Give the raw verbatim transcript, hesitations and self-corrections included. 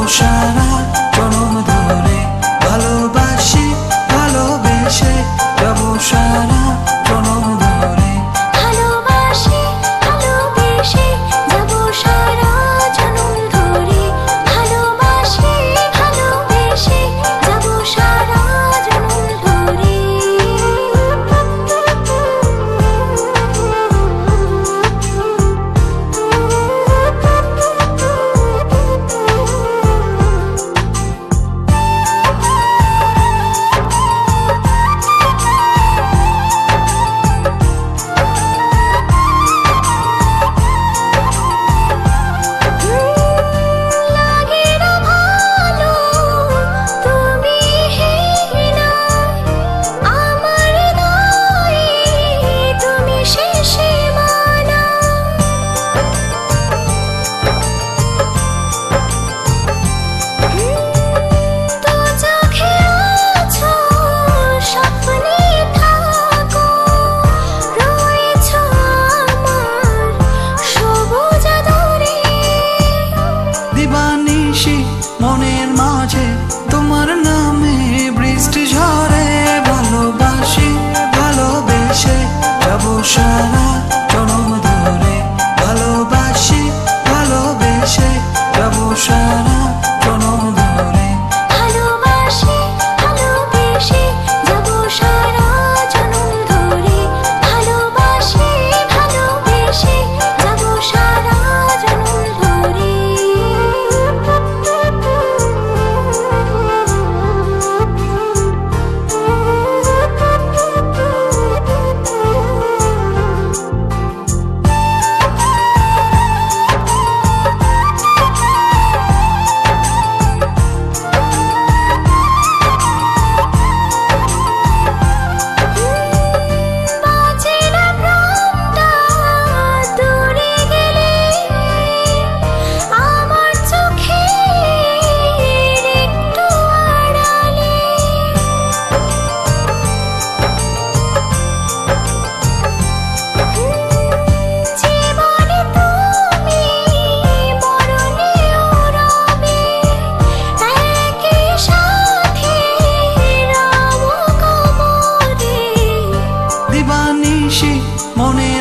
সারা জনম ধরে ভালোবাসি ভালোবেসে যাব সারা জনম ধরে ভালোবাসি ভালোবেসে যাব সারা জনম ধরে ভালোবাসি ভালোবেসে যাব সারা জনম ধরে মনের মাঝে তোমার নামে বৃষ্টি ঝরে ভালোবাসি ভালোবেসে যাব সারা জনম ধরে ভালোবাসি ভালোবেসে যাব সারা জনম ধরে ভালোবাসি ভালোবেসে যাব সারা জনম ধরে ভালোবাসি ভালোবেসে যাব সারা জনম ধরে মনে